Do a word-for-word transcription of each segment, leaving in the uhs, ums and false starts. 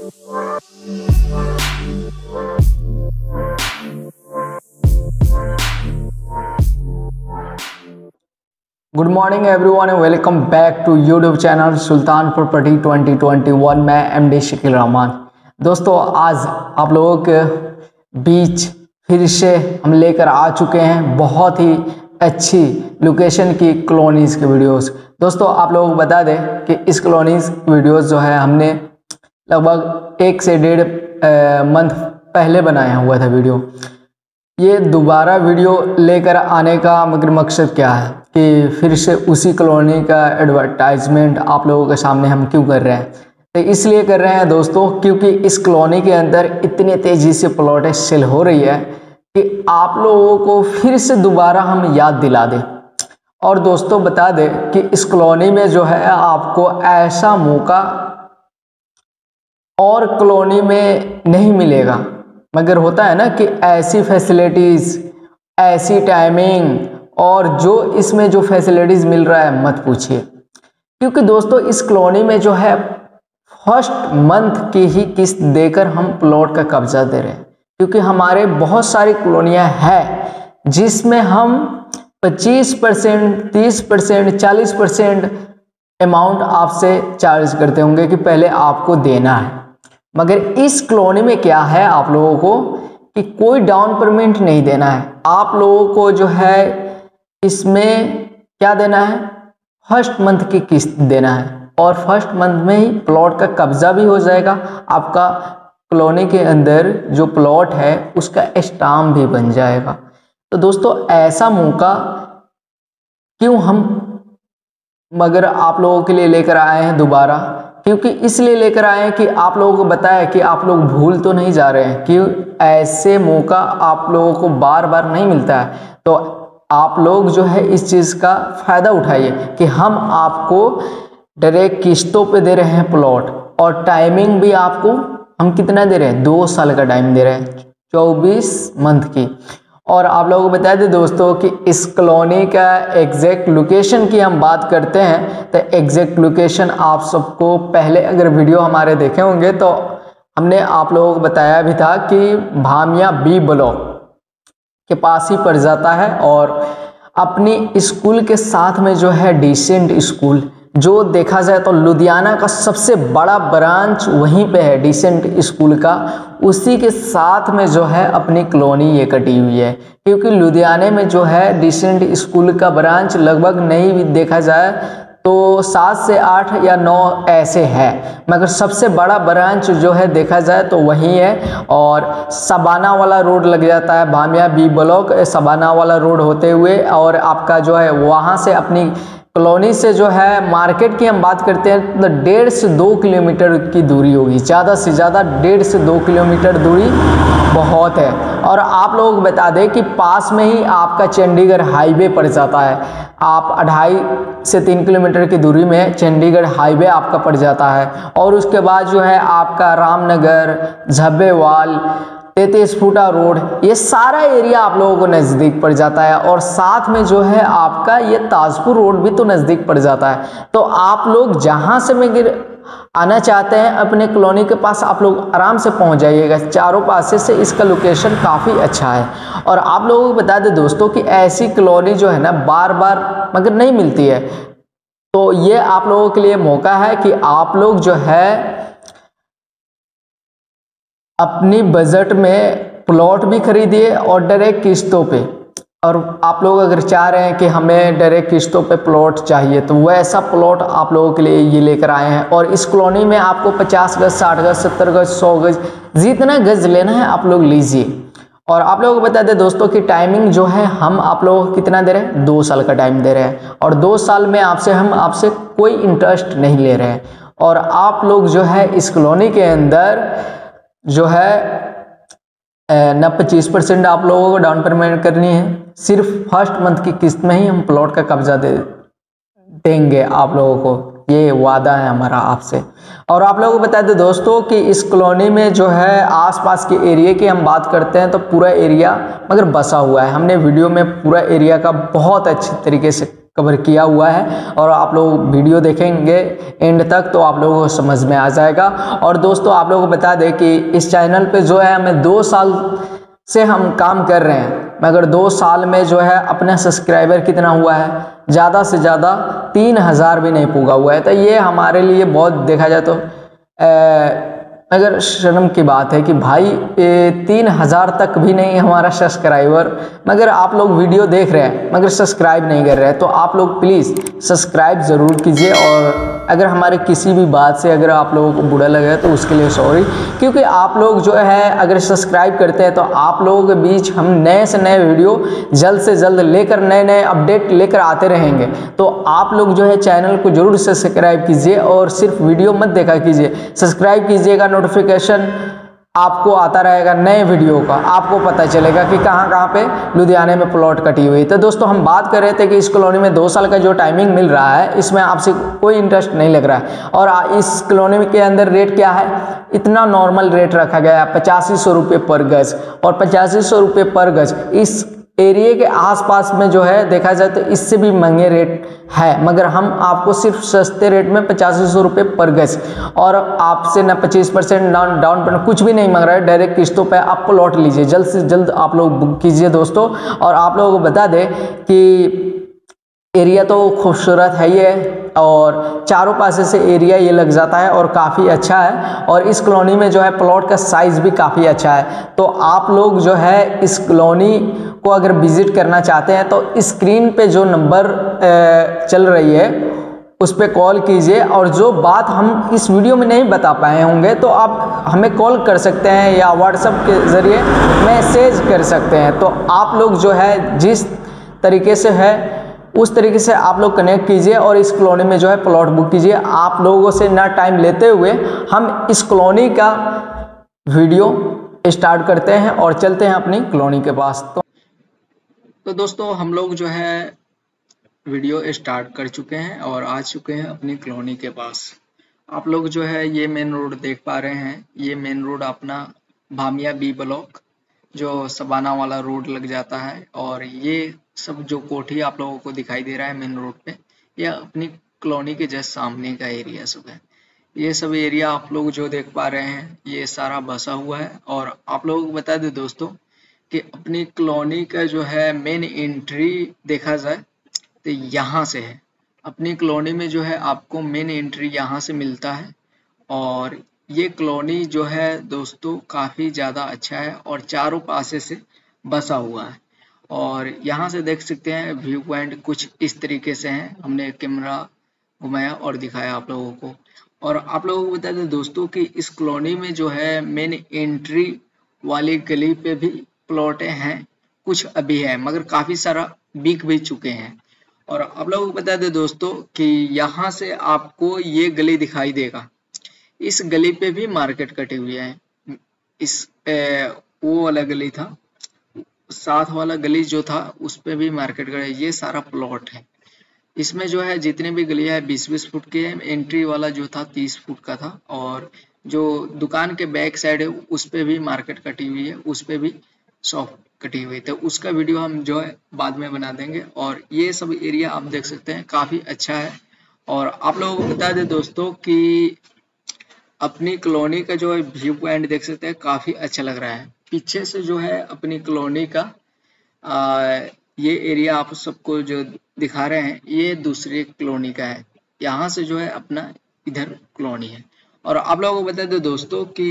Good morning everyone and welcome back to YouTube channel Sultan property twenty twenty one. मैं M D Shakeel Rahman. दोस्तों, आज आप लोगों के बीच फिर से हम लेकर आ चुके हैं बहुत ही अच्छी लोकेशन की कॉलोनीज़ के वीडियोस। दोस्तों, आप लोगों को बता दें कि इस कॉलोनीज़ वीडियोस जो है हमने लगभग एक से डेढ़ मंथ पहले बनाया हुआ था वीडियो। ये दोबारा वीडियो लेकर आने का मगर मकसद क्या है कि फिर से उसी कॉलोनी का एडवर्टाइजमेंट आप लोगों के सामने हम क्यों कर रहे हैं। तो इसलिए कर रहे हैं दोस्तों, क्योंकि इस कॉलोनी के अंदर इतनी तेज़ी से प्लॉटें सेल हो रही है कि आप लोगों को फिर से दोबारा हम याद दिला दें। और दोस्तों बता दें कि इस कॉलोनी में जो है आपको ऐसा मौका और कॉलोनी में नहीं मिलेगा। मगर होता है ना कि ऐसी फैसिलिटीज़, ऐसी टाइमिंग और जो इसमें जो फैसिलिटीज़ मिल रहा है मत पूछिए। क्योंकि दोस्तों इस कॉलोनी में जो है फर्स्ट मंथ की ही किस्त देकर हम प्लॉट का कब्जा दे रहे हैं। क्योंकि हमारे बहुत सारी कॉलोनियाँ हैं जिसमें हम पच्चीस परसेंट, तीस परसेंट, चालीस परसेंट अमाउंट आपसे चार्ज करते होंगे कि पहले आपको देना है। मगर इस कॉलोनी में क्या है आप लोगों को कि कोई डाउन पेमेंट नहीं देना है। आप लोगों को जो है इसमें क्या देना है, फर्स्ट मंथ की किस्त देना है और फर्स्ट मंथ में ही प्लॉट का कब्जा भी हो जाएगा। आपका कॉलोनी के अंदर जो प्लॉट है उसका स्टाम्प भी बन जाएगा। तो दोस्तों ऐसा मौका क्यों हम मगर आप लोगों के लिए लेकर आए हैं दोबारा, क्योंकि इसलिए लेकर आए हैं कि आप लोगों को बताया कि आप लोग भूल तो नहीं जा रहे हैं कि ऐसे मौका आप लोगों को बार बार नहीं मिलता है। तो आप लोग जो है इस चीज़ का फ़ायदा उठाइए कि हम आपको डायरेक्ट किस्तों पे दे रहे हैं प्लॉट और टाइमिंग भी आपको हम कितना दे रहे हैं, दो साल का टाइम दे रहे हैं, चौबीस मंथ की। और आप लोगों को बता दें दोस्तों कि इस कॉलोनी का एग्जैक्ट लोकेशन की हम बात करते हैं तो एग्जैक्ट लोकेशन आप सबको पहले अगर वीडियो हमारे देखे होंगे तो हमने आप लोगों को बताया भी था कि भामिया बी ब्लॉक के पास ही पड़ जाता है। और अपनी स्कूल के साथ में जो है डिसेंट स्कूल, जो देखा जाए तो लुधियाना का सबसे बड़ा ब्रांच वहीं पे है डिसेंट स्कूल का, उसी के साथ में जो है अपनी कॉलोनी ये कटी हुई है। क्योंकि लुधियाने में जो है डिसेंट स्कूल का ब्रांच लगभग नहीं भी देखा जाए तो सात से आठ या नौ ऐसे हैं, मगर सबसे बड़ा ब्रांच जो है देखा जाए तो वही है। और सबाना वाला रोड लग जाता है, भामिया बी ब्लॉक सबाना वाला रोड होते हुए, और आपका जो है वहाँ से अपनी कॉलोनी से जो है मार्केट की हम बात करते हैं तो डेढ़ से दो किलोमीटर की दूरी होगी, ज़्यादा से ज़्यादा डेढ़ से दो किलोमीटर दूरी बहुत है। और आप लोग बता दें कि पास में ही आपका चंडीगढ़ हाईवे पड़ जाता है। आप अढ़ाई से तीन किलोमीटर की दूरी में चंडीगढ़ हाईवे आपका पड़ जाता है। और उसके बाद जो है आपका रामनगर, झब्बेवाल, तैंतीस फुटा रोड, ये सारा एरिया आप लोगों को नज़दीक पड़ जाता है। और साथ में जो है आपका ये ताजपुर रोड भी तो नज़दीक पड़ जाता है। तो आप लोग जहाँ से मगर आना चाहते हैं अपने कॉलोनी के पास आप लोग आराम से पहुंच जाइएगा। चारों पासे से इसका लोकेशन काफ़ी अच्छा है। और आप लोगों को बता दें दोस्तों कि ऐसी कॉलोनी जो है ना बार बार मगर नहीं मिलती है। तो ये आप लोगों के लिए मौका है कि आप लोग जो है अपनी बजट में प्लॉट भी खरीदिए और डायरेक्ट किस्तों पे। और आप लोग अगर चाह रहे हैं कि हमें डायरेक्ट किस्तों पे प्लॉट चाहिए तो वैसा प्लॉट आप लोगों के लिए ये लेकर आए हैं। और इस कॉलोनी में आपको पचास गज, साठ गज, सत्तर गज, सौ गज, जितना गज लेना है आप लोग लीजिए। और आप लोगों को बता दें दोस्तों कि टाइमिंग जो है हम आप लोगों को कितना दे रहे हैं, दो साल का टाइम दे रहे हैं। और दो साल में आपसे हम आपसे कोई इंटरेस्ट नहीं ले रहे हैं। और आप लोग जो है इस कॉलोनी के अंदर जो है न पच्चीस परसेंट आप लोगों को डाउन पेमेंट करनी है, सिर्फ फर्स्ट मंथ की किस्त में ही हम प्लॉट का कब्जा दे देंगे आप लोगों को, ये वादा है हमारा आपसे। और आप लोगों को बता दें दोस्तों कि इस कॉलोनी में जो है आसपास के एरिया की हम बात करते हैं तो पूरा एरिया मगर बसा हुआ है। हमने वीडियो में पूरा एरिया का बहुत अच्छे तरीके से कवर किया हुआ है और आप लोग वीडियो देखेंगे एंड तक तो आप लोगों को समझ में आ जाएगा। और दोस्तों आप लोगों को बता दें कि इस चैनल पे जो है हमें दो साल से हम काम कर रहे हैं, मगर दो साल में जो है अपना सब्सक्राइबर कितना हुआ है, ज़्यादा से ज़्यादा तीन हज़ार भी नहीं पूगा हुआ है। तो ये हमारे लिए बहुत देखा जाए तो ए, अगर शर्म की बात है कि भाई तीन हज़ार तक भी नहीं हमारा सब्सक्राइबर, मगर आप लोग वीडियो देख रहे हैं मगर सब्सक्राइब नहीं कर रहे हैं। तो आप लोग प्लीज़ सब्सक्राइब ज़रूर कीजिए। और अगर हमारे किसी भी बात से अगर आप लोगों को बुरा लगे तो उसके लिए सॉरी, क्योंकि आप लोग जो है अगर सब्सक्राइब करते हैं तो आप लोगों के बीच हम नए से नए वीडियो जल्द से जल्द लेकर नए नए अपडेट लेकर आते रहेंगे। तो आप लोग जो है चैनल को जरूर सब्सक्राइब कीजिए और सिर्फ वीडियो मत देखा कीजिए, सब्सक्राइब कीजिएगा, नोटिफिकेशन आपको आता रहेगा नए वीडियो का, आपको पता चलेगा कि कहाँ कहाँ पे लुधियाने में प्लॉट कटी हुई। तो दोस्तों हम बात कर रहे थे कि इस कॉलोनी में दो साल का जो टाइमिंग मिल रहा है इसमें आपसे कोई इंटरेस्ट नहीं लग रहा है। और इस कॉलोनी के अंदर रेट क्या है, इतना नॉर्मल रेट रखा गया है पचासी सौ रुपये पर गज। और पचासी सौ रुपये पर गज इस एरिया के आसपास में जो है देखा जाए तो इससे भी महंगे रेट है, मगर हम आपको सिर्फ सस्ते रेट में पचासी सौ रुपये पर गज और आपसे ना पच्चीस परसेंट डाउन डाउन पेमेंट कुछ भी नहीं मांग रहा है, डायरेक्ट किस्तों पे आप प्लॉट लीजिए, जल्द से जल्द आप लोग बुक कीजिए दोस्तों। और आप लोगों को बता दें कि एरिया तो खूबसूरत है ही है और चारों पासे से एरिया ये लग जाता है और काफ़ी अच्छा है। और इस कॉलोनी में जो है प्लॉट का साइज़ भी काफ़ी अच्छा है। तो आप लोग जो है इस कॉलोनी को अगर विजिट करना चाहते हैं तो स्क्रीन पे जो नंबर चल रही है उस पर कॉल कीजिए। और जो बात हम इस वीडियो में नहीं बता पाए होंगे तो आप हमें कॉल कर सकते हैं या व्हाट्सएप के ज़रिए मैसेज कर सकते हैं। तो आप लोग जो है जिस तरीके से है उस तरीके से आप लोग कनेक्ट कीजिए और इस कॉलोनी में जो है प्लॉट बुक कीजिए। आप लोगों से ना टाइम लेते हुए हम इस कॉलोनी का वीडियो स्टार्ट करते हैं और चलते हैं अपनी कॉलोनी के पास। तो, तो दोस्तों हम लोग जो है वीडियो स्टार्ट कर चुके हैं और आ चुके हैं अपनी कॉलोनी के पास। आप लोग जो है ये मेन रोड देख पा रहे हैं, ये मेन रोड अपना भामिया बी ब्लॉक जो सबाना वाला रोड लग जाता है। और ये सब जो कोठी आप लोगों को दिखाई दे रहा है मेन रोड पे, यह अपनी कॉलोनी के जस्ट सामने का एरिया सब है। ये सब एरिया आप लोग जो देख पा रहे हैं ये सारा बसा हुआ है। और आप लोगों को बता दें दोस्तों कि अपनी कॉलोनी का जो है मेन एंट्री देखा जाए तो यहाँ से है। अपनी कॉलोनी में जो है आपको मेन एंट्री यहाँ से मिलता है। और ये कॉलोनी जो है दोस्तों काफ़ी ज़्यादा अच्छा है और चारों पासे से बसा हुआ है। और यहाँ से देख सकते हैं व्यू पॉइंट कुछ इस तरीके से हैं। हमने कैमरा घुमाया और दिखाया आप लोगों को। और आप लोगों को बता दें दोस्तों कि इस कॉलोनी में जो है मेन एंट्री वाली गली पे भी प्लॉटें हैं, कुछ अभी है मगर काफ़ी सारा बिक भी चुके हैं। और आप लोगों को बता दें दोस्तों कि यहाँ से आपको ये गली दिखाई देगा, इस गली पे भी मार्केट कटी हुई है। इस ए, वो वाला गली था, साथ वाला गली जो था उस पे भी मार्केट कटा, ये सारा प्लॉट है। इसमें जो है जितने भी गलियां है बीस बीस फुट के है। एंट्री वाला जो था तीस फुट का था। और जो दुकान के बैक साइड है उस पे भी मार्केट कटी हुई है, उस पे भी शॉप कटी हुई है। तो उसका वीडियो हम जो है बाद में बना देंगे। और ये सब एरिया आप देख सकते हैं काफ़ी अच्छा है। और आप लोगों को बता दें दोस्तों कि अपनी कॉलोनी का जो है व्यू पॉइंट देख सकते हैं काफ़ी अच्छा लग रहा है। पीछे से जो है अपनी कॉलोनी का आ, ये एरिया आप सबको जो दिखा रहे हैं ये दूसरी कॉलोनी का है। यहाँ से जो है अपना इधर कॉलोनी है। और आप लोगों को बता दें दोस्तों कि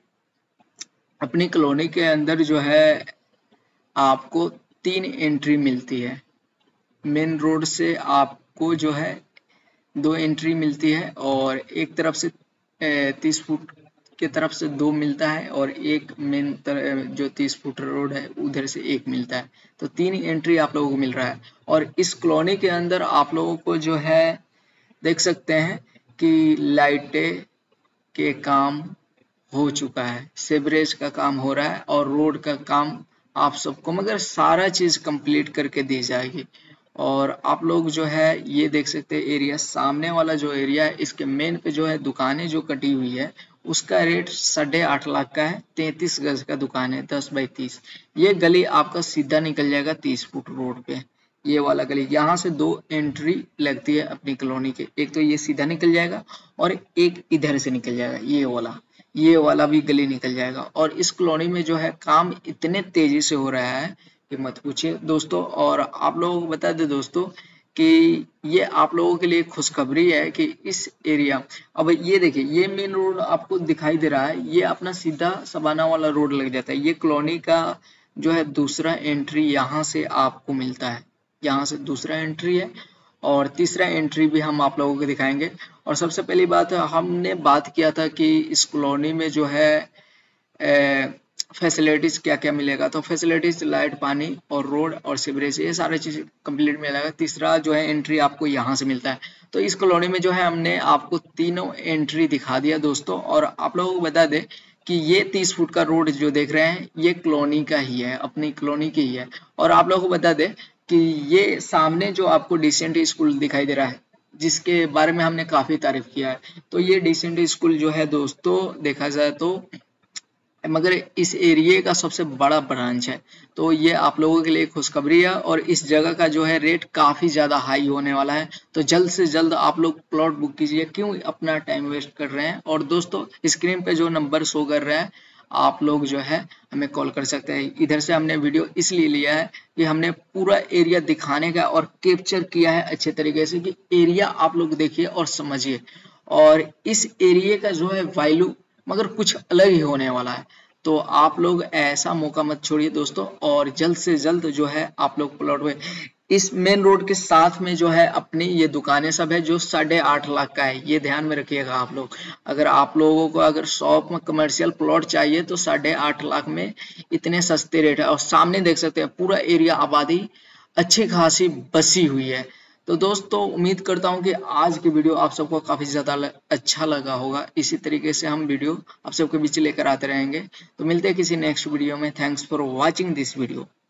अपनी कॉलोनी के अंदर जो है आपको तीन एंट्री मिलती है। मेन रोड से आपको जो है दो एंट्री मिलती है और एक तरफ से तीस फुट के तरफ से दो मिलता है और एक मेन जो तीस फुट रोड है उधर से एक मिलता है। तो तीन एंट्री आप लोगों को मिल रहा है। और इस कॉलोनी के अंदर आप लोगों को जो है देख सकते हैं कि लाइटें के काम हो चुका है, सेवरेज का काम हो रहा है और रोड का काम आप सबको मगर सारा चीज़ कंप्लीट करके दी जाएगी। और आप लोग जो है ये देख सकते हैं एरिया, सामने वाला जो एरिया है इसके मेन पे जो है दुकानें जो कटी हुई है उसका रेट साढ़े आठ लाख का है। तैंतीस गज का दुकान है, दस बाई तीस। ये गली आपका सीधा निकल जाएगा तीस फुट रोड पे। ये वाला गली, यहाँ से दो एंट्री लगती है अपनी कॉलोनी के, एक तो ये सीधा निकल जाएगा और एक इधर से निकल जाएगा, ये वाला ये वाला भी गली निकल जाएगा। और इस कॉलोनी में जो है काम इतने तेजी से हो रहा है कि मत पूछिए दोस्तों। और आप लोगों को बता दें दोस्तों कि ये आप लोगों के लिए खुशखबरी है कि इस एरिया, अब ये देखिए ये मेन रोड आपको दिखाई दे रहा है, ये अपना सीधा सबाना वाला रोड लग जाता है। ये कॉलोनी का जो है दूसरा एंट्री यहाँ से आपको मिलता है, यहाँ से दूसरा एंट्री है और तीसरा एंट्री भी हम आप लोगों को दिखाएंगे। और सबसे पहली बात है, हमने बात किया था कि इस कॉलोनी में जो है फैसिलिटीज क्या क्या मिलेगा, तो फैसिलिटीज लाइट, पानी और रोड और सीवरेज, ये सारी चीज कंप्लीट मिलेगा। तीसरा जो है एंट्री आपको यहाँ से मिलता है। तो इस कॉलोनी में जो है हमने आपको तीनों एंट्री दिखा दिया दोस्तों। और आप लोगों को बता दें कि ये तीस फुट का रोड जो देख रहे हैं ये कॉलोनी का ही है, अपनी कॉलोनी की ही है। और आप लोगों को बता दें कि ये सामने जो आपको डिसेंट स्कूल दिखाई दे रहा है, जिसके बारे में हमने काफी तारीफ किया है, तो ये डिसेंट स्कूल जो है दोस्तों देखा जाए तो मगर इस एरिया का सबसे बड़ा ब्रांच है। तो ये आप लोगों के लिए खुशखबरी है और इस जगह का जो है रेट काफी ज्यादा हाई होने वाला है। तो जल्द से जल्द आप लोग प्लॉट बुक कीजिए, क्यों अपना टाइम वेस्ट कर रहे हैं। और दोस्तों स्क्रीन पे जो नंबर शो कर रहा है आप लोग जो है हमें कॉल कर सकते हैं। इधर से हमने वीडियो इसलिए लिया है कि हमने पूरा एरिया दिखाने का और कैप्चर किया है अच्छे तरीके से कि एरिया आप लोग देखिए और समझिए। और इस एरिया का जो है वैल्यू मगर कुछ अलग ही होने वाला है। तो आप लोग ऐसा मौका मत छोड़िए दोस्तों, और जल्द से जल्द जो है आप लोग प्लॉट में, इस मेन रोड के साथ में जो है अपनी ये दुकानें सब है जो साढ़े आठ लाख का है, ये ध्यान में रखिएगा आप लोग। अगर आप लोगों को अगर शॉप में कमर्शियल प्लॉट चाहिए तो साढ़े आठ लाख में इतने सस्ते रेट है। और सामने देख सकते हैं पूरा एरिया आबादी अच्छी खासी बसी हुई है। तो दोस्तों उम्मीद करता हूं कि आज की वीडियो आप सबको काफी ज्यादा अच्छा लगा होगा। इसी तरीके से हम वीडियो आप सबके बीच लेकर आते रहेंगे। तो मिलते हैं किसी नेक्स्ट वीडियो में। Thanks for watching this video.